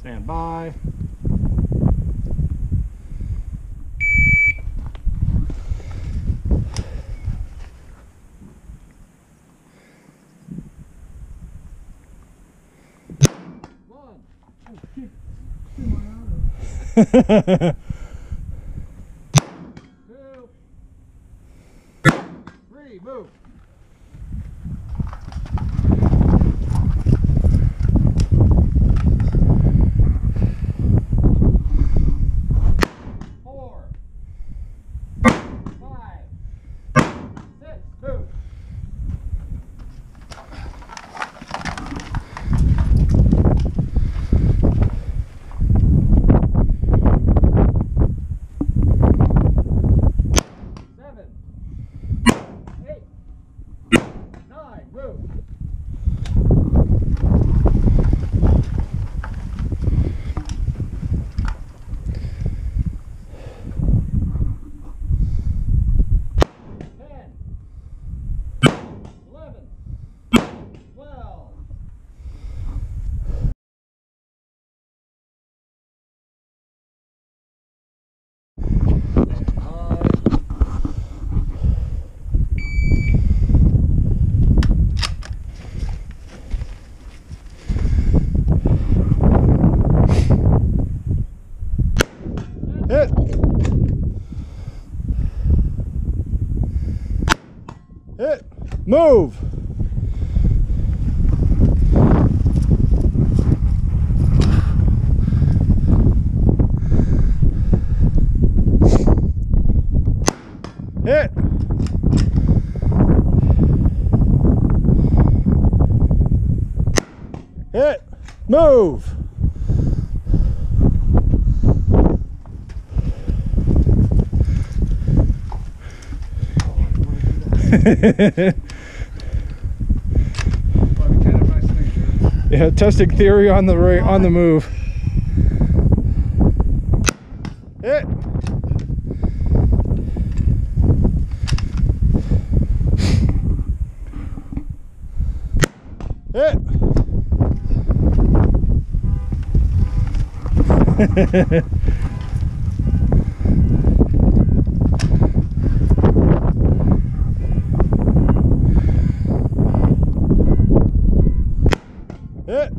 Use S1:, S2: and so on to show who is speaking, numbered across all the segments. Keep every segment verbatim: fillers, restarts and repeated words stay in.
S1: Stand by. One. Oh, shit. Two. Three. Move. Four. Five. Six. Move. Hit. Hit. Move. Hit. Hit. Move. Yeah, testing theory on the right, on the move. Hit. Hit. Hit.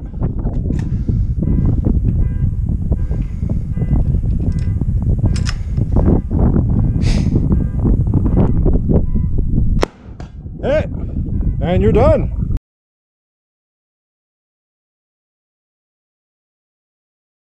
S1: Hit. And you're done.